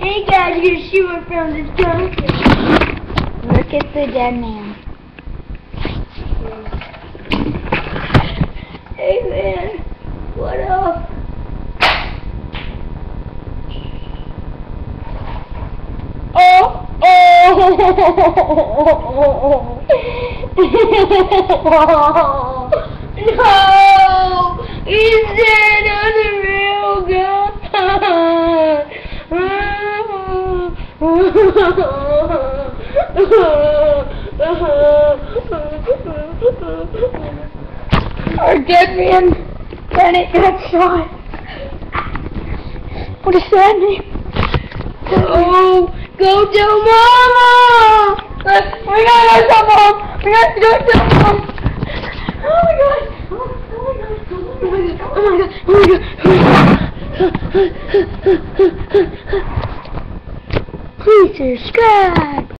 Hey guys, here's Sheila from the jungle. Look at the dead man. Hey man, what up? Oh! No! He's dead on the real gun! Our dead man, Bennett, got shot. What is that name? Oh, go tell Mama! We gotta go tell Mom! We gotta go tell Mom! Oh my god! Oh my god! Please subscribe!